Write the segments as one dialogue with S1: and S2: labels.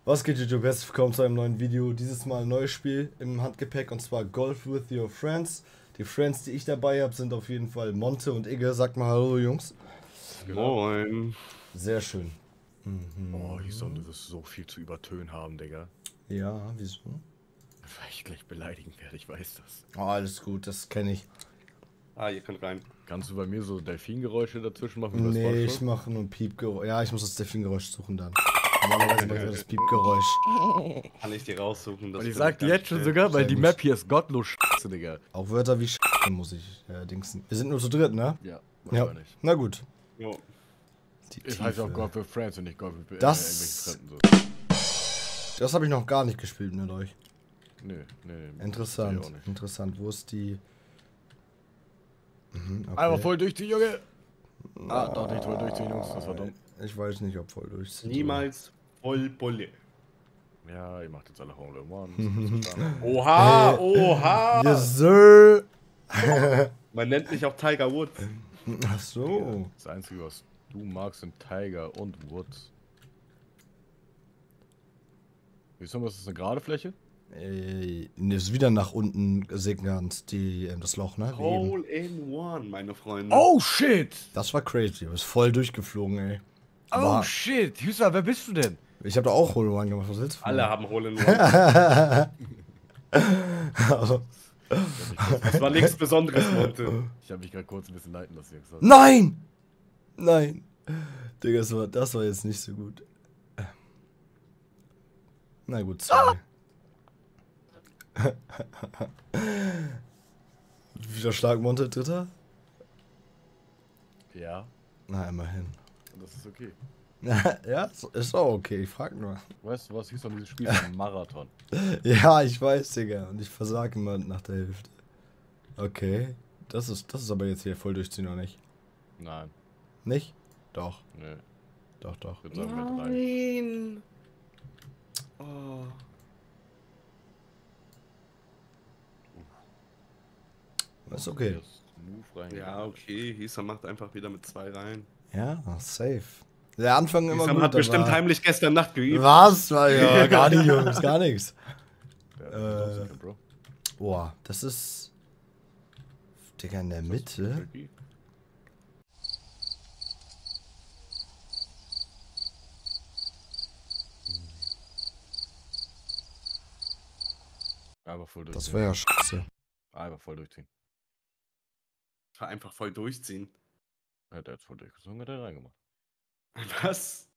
S1: Was geht, YouTube? Herzlich willkommen zu einem neuen Video. Dieses Mal ein neues Spiel im Handgepäck und zwar Golf with Your Friends. Die Friends, die ich dabei habe, sind auf jeden Fall Monte und Igge. Sagt mal Hallo, Jungs.
S2: Moin.
S1: Sehr schön.
S3: Oh, Hison, du wirst so viel zu übertönen haben, Digga.
S1: Ja, wieso?
S3: Weil ich gleich beleidigen werde, ich weiß das.
S1: Oh, alles gut, das kenne ich.
S2: Ah, ihr könnt rein.
S3: Kannst du bei mir so Delfingeräusche dazwischen machen?
S1: Nee, ich mache nur ein Piepgeräusch. Ja, ich muss das Delfingeräusch suchen dann. Normalerweise mache ich das Piepgeräusch.
S2: Kann ich dir raussuchen.
S3: Und ich sag dir jetzt schon sogar, weil die Map hier ist gottlos scheiße, Digga.
S1: Auch Wörter wie muss ich dingsen. Wir sind nur zu dritt, ne?
S3: Ja,
S1: Ja.
S3: wahrscheinlich.
S1: Na gut.
S2: Jo.
S1: Die
S3: Es heißt auch
S1: Tiefe.
S3: God with Friends und nicht God with
S1: Das-
S3: irgendwelchen Fremden.
S1: Das habe ich noch gar nicht gespielt mit euch.
S3: So. Nee.
S1: Interessant,
S3: Ich auch nicht.
S1: interessant. Wo ist die... Okay.
S3: Einmal voll durchziehen, Junge! Ah, doch nicht voll durchziehen, Jungs, das war dumm.
S1: Ich weiß nicht, ob voll durchziehen.
S2: Niemals voll Bulle.
S3: Ja, ihr macht jetzt alle Hole in Ones.
S2: Oha, oha!
S1: Yes, sir!
S2: Man nennt mich auch Tiger Woods.
S1: Ach so.
S3: Das Einzige, was du magst, sind Tiger und Woods. Siehst du, was ist eine gerade Fläche?
S1: Ist wieder nach unten signant, das Loch, ne? Wie eben.
S2: Hole in One, meine Freunde.
S3: Oh, shit!
S1: Das war crazy. Du bist voll durchgeflogen, ey.
S3: Oh,
S1: Aber
S3: shit! Hüsa, wer bist du denn?
S1: ich habe da auch Hole in One gemacht. Was willst du von
S2: Alle
S1: mir?
S2: haben Hole in One.
S1: Also,
S2: Das war nichts Besonderes, Monte.
S3: Ich habe mich gerade kurz ein bisschen leiten lassen, Jungs.
S1: nein! Nein! Digga, das war jetzt nicht so gut. Na gut, sorry. Wieder Schlagmonte, Dritter?
S3: Ja,
S1: Na, immerhin.
S3: das ist okay.
S1: Ja, ist auch okay, ich frag nur.
S3: Weißt du, was hieß an dieses Spiel? Ein Marathon.
S1: Ja, ich weiß, Digga. Und ich versag immer nach der Hälfte. Okay. Das ist aber jetzt hier voll durchziehen, oder nicht?
S3: Nein,
S1: Nicht? Doch.
S3: nee.
S1: Doch, doch.
S3: Ich würde sagen, mit 3.
S2: Nein. Oh.
S1: Ist okay.
S3: Move rein.
S2: Ja, okay. Hisa macht einfach wieder mit 2 rein.
S1: Ja, safe. Der Anfang immer
S2: Hisa
S1: gut,
S2: hat bestimmt
S1: aber...
S2: heimlich gestern Nacht geübt.
S1: Was? Ja, gar nicht, Jungs, gar nichts.
S3: Ja, Bro.
S1: Boah, das ist... Digga, in der Mitte?
S3: Tricky. Aber voll durchziehen.
S1: Das wäre ja scheiße.
S3: Einfach voll durchziehen.
S2: War einfach voll durchziehen.
S3: Ja, der hat voll durchgezogen, hat er reingemacht.
S2: Was?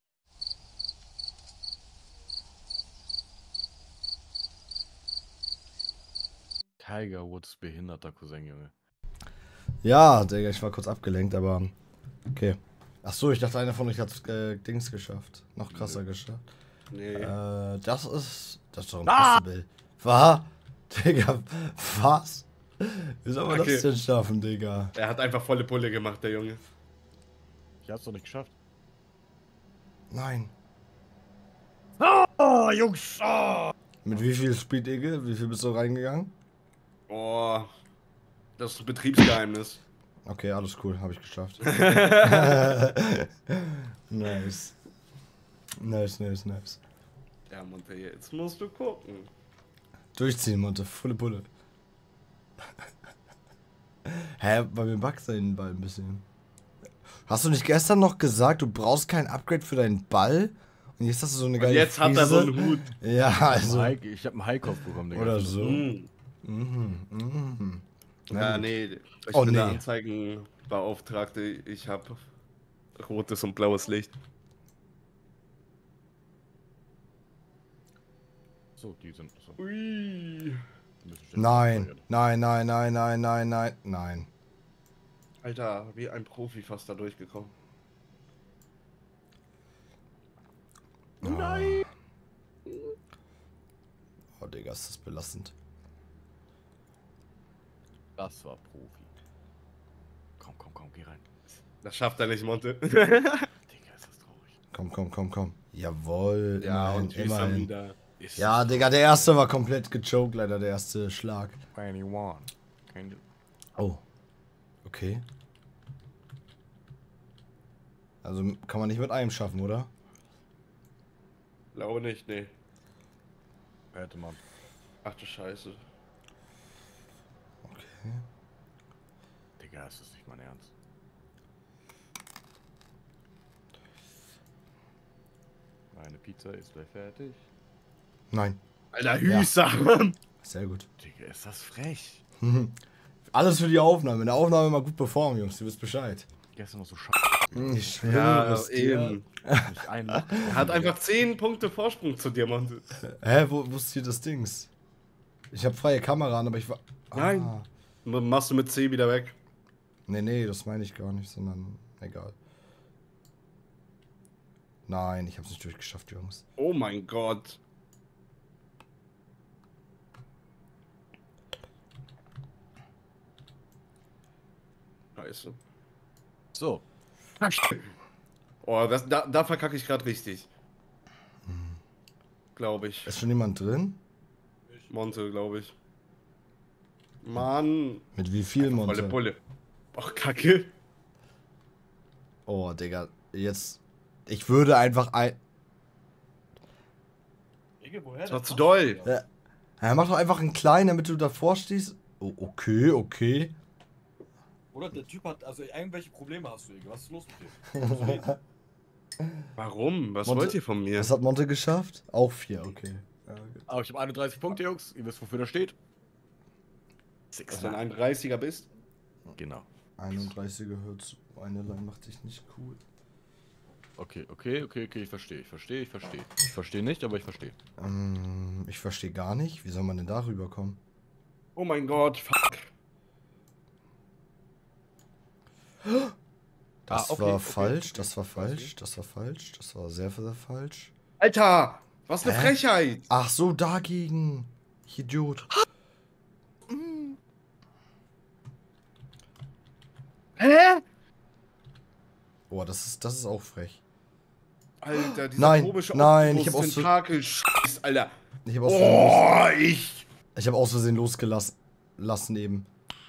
S3: Tiger Woods behinderter Cousin, Junge.
S1: Ja, Digga, ich war kurz abgelenkt, aber... Okay. Ach so, ich dachte, einer von euch hat Dings geschafft. Noch krasser geschafft.
S2: Nee.
S1: Das ist doch impossible. Was? Digga, was? Wie soll man
S2: Okay.
S1: das denn schaffen, Digga?
S2: Er hat einfach volle Pulle gemacht, der Junge.
S3: Ich hab's doch nicht geschafft.
S1: Nein.
S3: Oh, Jungs! Oh.
S1: Mit wie viel Speed, Digga? Wie viel bist du reingegangen?
S2: Boah. Das ist ein Betriebsgeheimnis.
S1: Okay, alles cool, habe ich geschafft. Nice. Nice.
S2: Ja, Monte, jetzt musst du gucken.
S1: Durchziehen, Monte, volle Pulle. Hä, bei mir buggt den Ball ein bisschen. Hast du nicht gestern noch gesagt, du brauchst kein Upgrade für deinen Ball? Und jetzt hast du so eine
S2: Und
S1: geile
S2: jetzt hat er so
S1: Frise?
S2: einen Hut.
S1: Ja, also...
S3: Ich hab einen High-Kopf bekommen, Digga.
S1: Oder so.
S2: Mm.
S1: Na
S2: Ja,
S1: gut.
S2: nee. Ich
S1: Oh,
S2: bin der
S1: nee.
S2: Anzeigenbeauftragte. Ich hab rotes und blaues Licht.
S3: So, die sind so.
S2: Ui.
S1: Nein.
S2: Alter, wie ein Profi fast da durchgekommen.
S1: Nein. Oh, Digga, ist das belastend.
S3: Das war Profi. Komm, geh rein.
S2: Das schafft er nicht, Monte.
S3: Digga, ist das traurig.
S1: Komm. Jawohl,
S2: Ja,
S1: immerhin,
S2: und Hüsam
S1: immerhin.
S2: wieder.
S3: Ist
S1: Ja, Digga, der erste war komplett gechoked, leider, der erste Schlag.
S3: 21.
S1: Oh. Okay. Also kann man nicht mit einem schaffen, oder?
S2: Glaube nicht, nee.
S3: Hätte man.
S2: Ach du Scheiße.
S1: Okay.
S3: Digga, ist das nicht mein Ernst? Meine Pizza ist gleich fertig.
S1: Nein.
S2: Alter, Hüßer!
S1: Sehr gut.
S3: Digga, ist das frech.
S1: Alles für die Aufnahme. In der Aufnahme mal gut performen, Jungs. Ihr wisst Bescheid.
S3: Gestern noch so scheiße.
S1: Ich schwöre
S2: Ja,
S1: es dir.
S2: eben.
S3: Nicht ein Loch.
S2: Er hat einfach 10 Punkte Vorsprung zu dir, Monte.
S1: Hä, wo ist hier das Dings? Ich habe freie Kamera an, aber ich war...
S2: Nein.
S1: Ah.
S2: Machst du mit C wieder weg.
S1: Nee, das meine ich gar nicht, sondern... Egal. Nein, ich hab's nicht durchgeschafft, Jungs.
S2: Oh mein Gott. Scheiße.
S3: So.
S2: Oh, da verkacke ich gerade richtig. Glaube ich.
S1: Ist schon jemand drin?
S2: Monte, glaube ich. Mann.
S1: Mit wie viel,
S2: Volle
S1: Monte?
S2: Pulle. Ach, Kacke.
S1: Oh, Digga. Jetzt... Ich würde einfach ein...
S2: Das war zu doll.
S1: Ja, mach doch einfach einen kleinen, damit du davor stehst. Oh, okay.
S4: Oder der Typ hat, also irgendwelche Probleme hast du, Igel. Was ist los mit dir?
S2: Warum? Was
S1: Monte-
S2: wollt ihr von mir?
S1: Was hat Monte geschafft? Auch 4, okay. Ja, okay.
S3: Aber ich habe 31 Punkte, Jungs. Ihr wisst, wofür das steht.
S2: Dass du ein 31er bist?
S3: Genau.
S1: 31 gehört zu. Eine Line macht dich nicht cool.
S3: Okay, ich verstehe. Ich verstehe nicht, aber ich verstehe.
S1: Ich verstehe gar nicht. Wie soll man denn darüber kommen?
S2: Oh mein Gott, fuck.
S1: Das
S3: okay,
S1: war
S3: okay,
S1: falsch,
S3: okay.
S1: das war falsch, das war falsch, das war sehr, sehr falsch.
S2: Alter, was eine
S1: Hä?
S2: Frechheit.
S1: Ach so, dagegen. Ich Idiot.
S2: Hä?
S1: Oh, das ist auch frech.
S2: Alter, dieser
S1: Nein,
S2: komische
S1: nein, ich hab auch so-
S2: Tentakel, Scheiß, Alter.
S1: Ich habe aus, Versehen
S2: Oh, ich.
S1: hab aus Versehen losgelassen eben.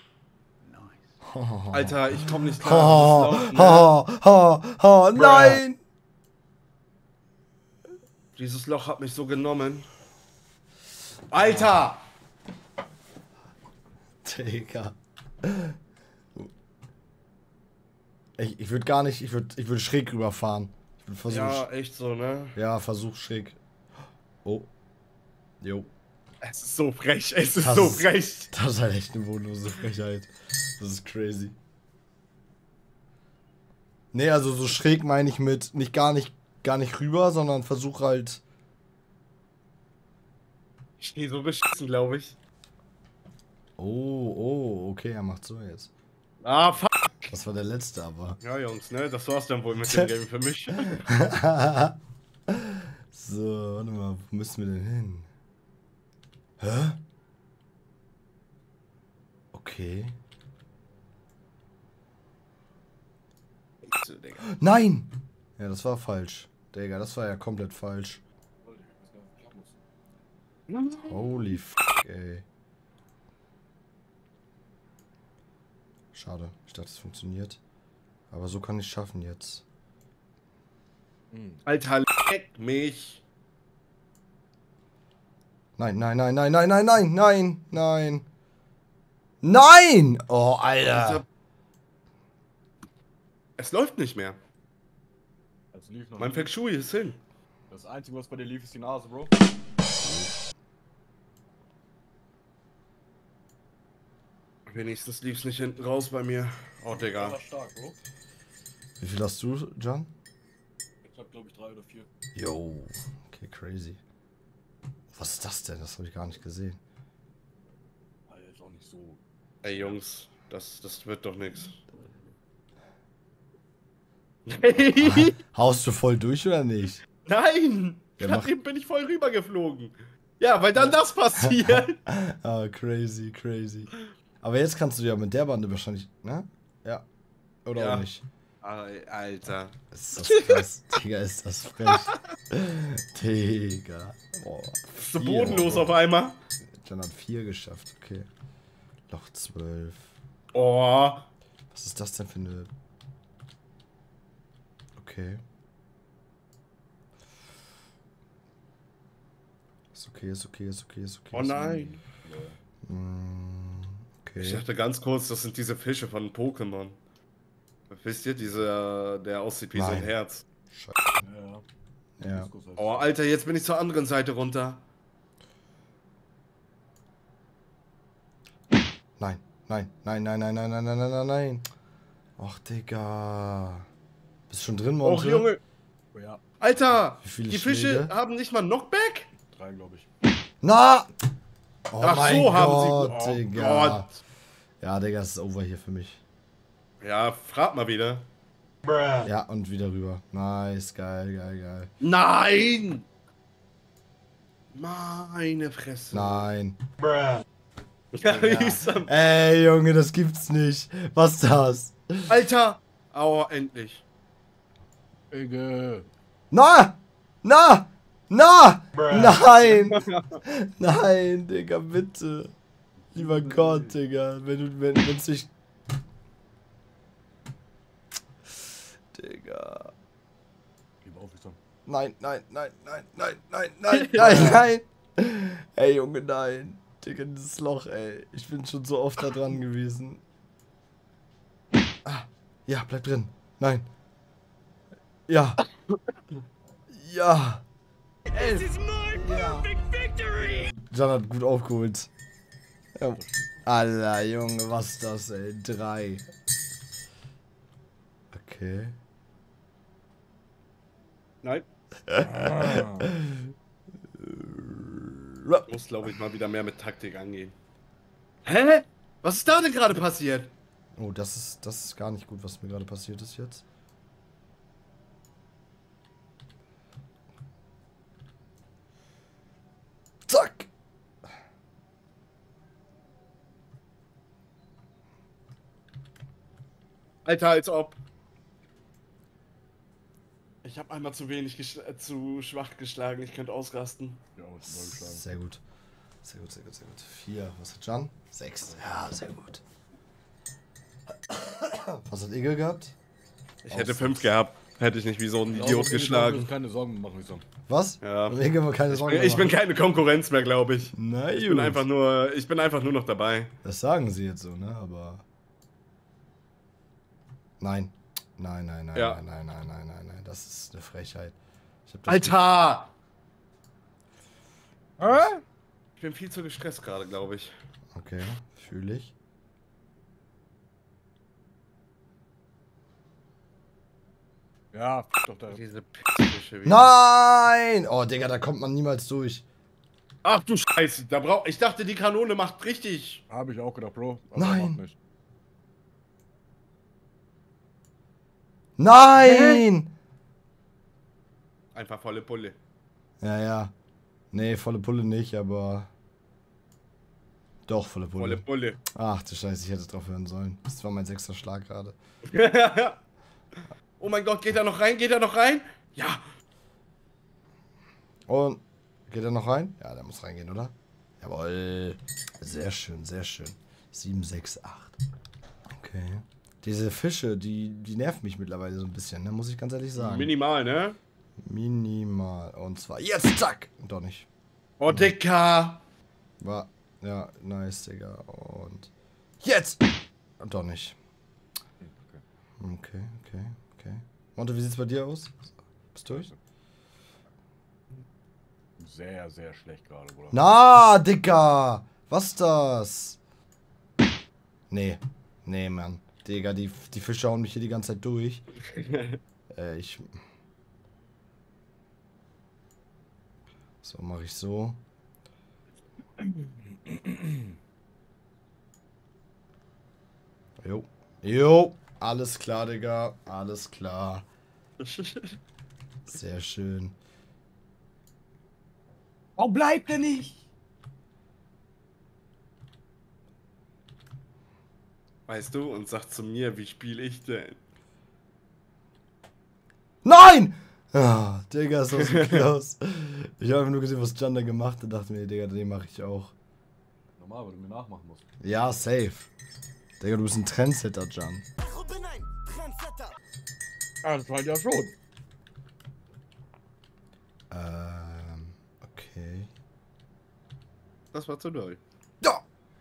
S2: Alter, ich komm nicht klar.
S1: Nein!
S2: Dieses Loch hat mich so genommen. Alter!
S1: Digga. Ich würde gar nicht, ich würde schräg rüberfahren. Ich würde versuchen.
S2: Ja, echt so, ne?
S1: Ja, versuch schräg. Oh. Jo.
S2: Es ist so frech, es ist
S1: Das
S2: so
S1: ist-
S2: frech.
S1: Das ist halt echt eine bodenlose Frechheit. Das ist crazy. Nee, also so schräg meine ich mit nicht gar nicht rüber, sondern versuch halt.
S2: Ich stehe so beschissen, glaube ich.
S1: Oh, okay, er macht so jetzt.
S2: Ah, fuck.
S1: Das war der letzte, aber.
S2: Ja, Jungs, ne? Das war's dann wohl mit dem Game für mich.
S1: So, warte mal, wo müssen wir denn hin? Hä? Okay. Nein! Ja, das war falsch. Digga, das war ja komplett falsch. Holy fuck, ey. Schade, ich dachte, es funktioniert. Aber so kann ich schaffen jetzt.
S2: Alter, leck mich.
S1: Nein! Nein! Oh, Alter!
S2: Es läuft nicht mehr.
S3: Also lief noch
S2: Mein
S3: nie.
S2: Feng Shui ist hin.
S3: Das Einzige, was bei dir lief, ist die Nase, Bro.
S2: Wenigstens lief's nicht hinten raus bei mir. Oh, Digga.
S4: war stark, Bro.
S1: Wie viel hast du, John?
S4: Ich hab, glaube ich, 3 oder 4.
S1: Yo. Okay, crazy. Was ist das denn? Das habe ich gar nicht gesehen.
S4: Alter, ist auch nicht so.
S2: Ey, Jungs, das wird doch nix.
S1: Haust du voll durch oder nicht?
S2: Nein!
S1: Ja,
S2: Gerade
S1: mach-
S2: eben bin ich voll rübergeflogen. Ja, weil dann das passiert.
S1: Ah, crazy. Aber jetzt kannst du ja mit der Bande wahrscheinlich, ne? Ja. Oder
S2: Ja.
S1: auch nicht?
S2: Alter.
S1: Ist das krass. Digga, ist das frech. Digga. Boah.
S2: So bodenlos auf einmal.
S1: John hat 4 geschafft, okay. Loch 12.
S2: Oh.
S1: Was ist das denn für eine... Okay. Ist okay, ist okay, ist okay, ist okay.
S2: Oh nein.
S1: Okay.
S2: Ich dachte ganz kurz, das sind diese Fische von Pokémon. Wisst ihr, der aussieht wie so ein
S1: Nein.
S2: Herz.
S4: Ja.
S1: Ja.
S2: Oh, Alter, jetzt bin ich zur anderen Seite runter.
S1: Nein, nein, nein, nein, nein, nein, nein, nein, nein, nein, nein. Och, Digga. Bist du schon drin, Monte?
S2: Och, Junge.
S4: Oh ja,
S2: Alter,
S1: Wie viele
S2: die Fische
S1: Schläge?
S2: haben nicht mal Knockback?
S4: 3 glaube ich.
S1: Na! Oh
S2: Ach
S1: mein
S2: so,
S1: Gott,
S2: haben sie. Oh
S1: Digga.
S2: Gott.
S1: Ja, Digga, es ist over hier für mich.
S2: Ja, frag mal wieder.
S1: Ja, und wieder rüber. Nice, geil, geil, geil.
S2: Nein! Meine Fresse.
S1: Nein.
S2: Ja, Isam.
S1: Ey, Junge, das gibt's nicht. Was ist das?
S2: Alter! Aua, endlich.
S3: Ege.
S1: Na! Na! Na! Nein! Nein, Digga, bitte. Lieber Gott, Digga. Wenn's nicht. Digga.
S4: Lieber aufmerksam.
S1: Nein, nein, nein, nein, nein, nein, nein, nein, nein. Ey, Junge, nein. Digga, dieses Loch, ey. Ich bin schon so oft da dran gewesen. Ah, ja, bleib drin. Nein. Ja. Ja. Ja. Jan hat gut aufgeholt. Ja. Alter, Junge, was ist das, ey? 3. Okay.
S2: Nein.
S4: Ah.
S2: Ich muss, glaube ich, mal wieder mehr mit Taktik angehen. Hä? Was ist da denn gerade passiert?
S1: Oh, das ist gar nicht gut, was mir gerade passiert ist jetzt. Zack!
S2: Alter, als ob. Ich habe einmal zu wenig, zu schwach geschlagen. Ich könnte ausrasten.
S4: Ja, neu geschlagen.
S1: Sehr gut. Sehr gut, sehr gut, sehr gut. 4. Was hat Jan? 6. Ja, sehr gut. Was hat Igel gehabt?
S2: Ich hätte 5 gehabt. Hätte ich nicht wie so ein Idiot geschlagen.
S3: Keine Sorgen machen, ich so.
S1: Was?
S2: Ja.
S1: Igel mal keine Sorgen
S2: Ich bin
S1: machen.
S2: keine Konkurrenz mehr, glaube ich.
S1: Na
S2: Ich bin
S1: gut.
S2: einfach nur noch dabei.
S1: Das sagen sie jetzt so, ne? Aber. Nein. Nein, nein, nein,
S2: Ja.
S1: nein, nein, nein, nein, nein, nein. Das ist eine Frechheit. Ich hab das
S2: Alter! Ich bin viel zu gestresst gerade, glaube ich.
S1: Okay, fühle ich.
S3: Ja, doch da.
S2: Diese Pixelfische wieder.
S1: Nein! Oh, Digga, da kommt man niemals durch.
S2: Ach du Scheiße, ich dachte, die Kanone macht richtig.
S3: Habe ich auch gedacht, Bro. Aber
S1: Nein.
S3: macht nicht.
S1: Nein!
S2: Einfach volle Pulle.
S1: Ja, ja. Nee, volle Pulle nicht, aber. Doch, volle Pulle.
S2: Volle Pulle.
S1: Ach du Scheiße, ich hätte drauf hören sollen. Das war mein 6. Schlag gerade.
S2: Oh mein Gott, geht er noch rein? Geht er noch rein? Ja.
S1: Und. Geht er noch rein? Ja, der muss reingehen, oder? Jawohl. Sehr schön, sehr schön. 7, 6, 8. Okay. Diese Fische, die nerven mich mittlerweile so ein bisschen, ne? Muss ich ganz ehrlich sagen.
S2: Minimal, ne?
S1: Minimal. Und zwar jetzt, zack! Und doch nicht.
S2: Oh, Dicker.
S1: War. Ja, nice, Digga. Und. Jetzt! Und doch nicht. Okay, okay, okay. Monte, wie sieht's bei dir aus? Bist du durch?
S3: Sehr, sehr schlecht gerade, Bruder.
S1: Na, Digga! Was ist das? Nee. Nee, Mann. Digga, die Fische hauen mich hier die ganze Zeit durch. So, mache ich so. Jo. Jo. Alles klar, Digga. Alles klar. Sehr schön.
S4: Warum bleibt er nicht?
S2: Weißt du, und sagt zu mir, wie spiele ich denn?
S1: Nein! Ah, Digga, ist das so Klaus. Ich habe einfach nur gesehen, was Jan da gemacht hat und dachte mir, Digga, den mache ich auch.
S3: Normal, weil du mir nachmachen musst.
S1: Ja, safe. Digga, du bist ein Trendsetter, Jan.
S3: Ja, das war ja schon.
S1: Okay.
S2: Das war zu doll.
S1: Ja!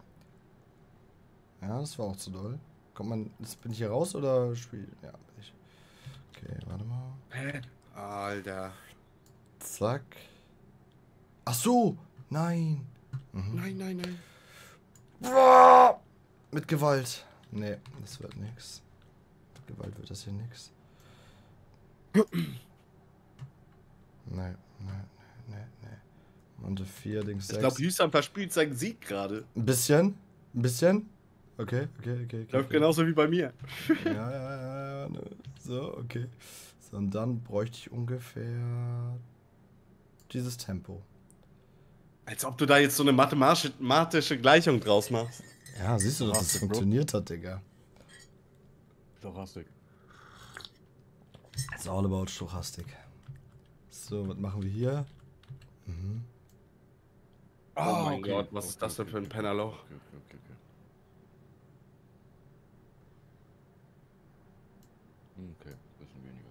S1: Ja, das war auch zu doll. Kommt man. Bin ich hier raus oder spiel? Ja, bin ich. Okay, warte mal.
S2: Hä? Alter.
S1: Zack. Ach so! Nein! Mhm.
S2: Nein, nein, nein.
S1: Boah! Mit Gewalt. Nee, das wird nix. Mit Gewalt wird das hier nix. Nee. Monte 4, Dings 6.
S2: Ich glaube, Hüsam verspielt seinen Sieg gerade.
S1: Ein bisschen? Ein bisschen? Okay.
S2: Läuft genauso wie bei mir.
S1: Ja. Ne. So, okay. So, und dann bräuchte ich ungefähr dieses Tempo.
S2: Als ob du da jetzt so eine mathematische Gleichung draus machst.
S1: Ja, siehst du, dass das
S3: Stochastik, Bro.
S1: funktioniert hat, Digga.
S3: Stochastik.
S1: It's all about Stochastik. So, was machen wir hier?
S2: Oh mein Gott, was ist das denn für ein Pennerloch?
S3: Okay. Okay, bisschen weniger.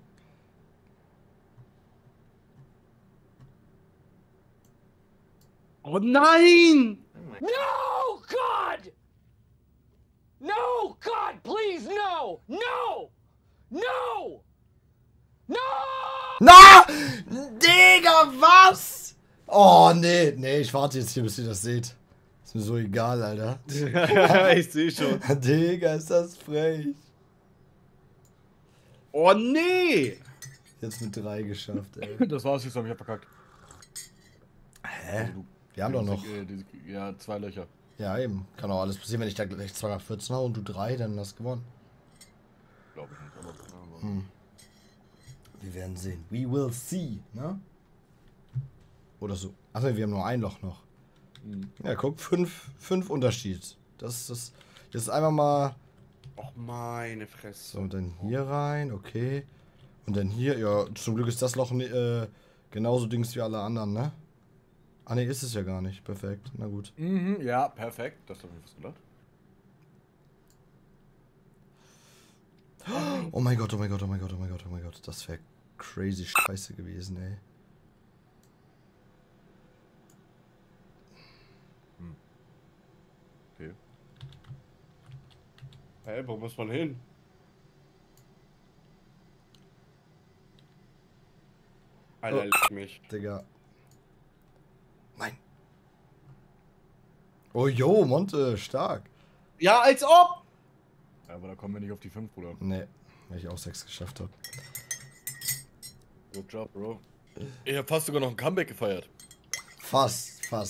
S2: Oh nein!
S5: No, God! No, God, please, no! No! No! No!
S1: Na! Digga, was? Oh, nee, ich warte jetzt hier, bis ihr das seht. Ist mir so egal, Alter.
S2: Ich sehe schon.
S1: Digga, ist das frech.
S2: Oh nee!
S1: Jetzt mit 3 geschafft, ey.
S3: Das war's jetzt, ich hab verkackt.
S1: Hä? Wir haben doch noch.
S3: Ja, 2 Löcher.
S1: Ja, eben. Kann auch alles passieren, wenn ich da gleich 214 hau und du 3, dann hast du gewonnen.
S3: Glaube ich nicht, aber.
S1: Wir werden sehen. We will see, ne? Oder so. Achso, wir haben nur ein Loch noch. Ja, guck, 5 Unterschied. Das ist. Jetzt einfach mal.
S2: Och meine Fresse.
S1: So, und dann hier rein, okay. Und dann hier, ja, zum Glück ist das Loch genauso Dings wie alle anderen, ne? Ah, ne, ist es ja gar nicht. Perfekt, na gut.
S3: Ja, perfekt. Das hab ich was gedacht.
S1: Oh mein Gott. Das wäre crazy scheiße gewesen, ey.
S3: Okay.
S2: Hey, wo muss man hin? Alter, leck mich.
S1: Digga. Nein. Oh, jo, Monte, stark.
S2: Ja, als ob!
S3: Ja, aber da kommen wir nicht auf die 5, Bruder.
S1: Ne, weil ich auch 6 geschafft habe.
S3: Good job, Bro. Ich hab fast sogar noch ein Comeback gefeiert.
S1: Fast. Ja.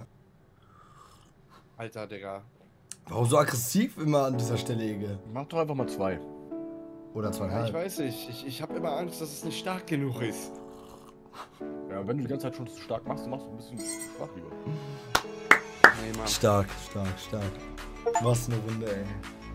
S2: Alter, Digga.
S1: Warum so aggressiv immer an dieser Stelle, Ege?
S3: Mach doch einfach mal 2.
S1: Oder
S2: Ja, ich
S1: 2,5.
S2: weiß nicht. Ich habe immer Angst, dass es nicht stark genug ist.
S3: Ja, wenn du die ganze Zeit schon zu stark machst, dann machst du ein bisschen schwach lieber.
S2: Hey, Mann.
S1: Stark. Was eine Runde, ey.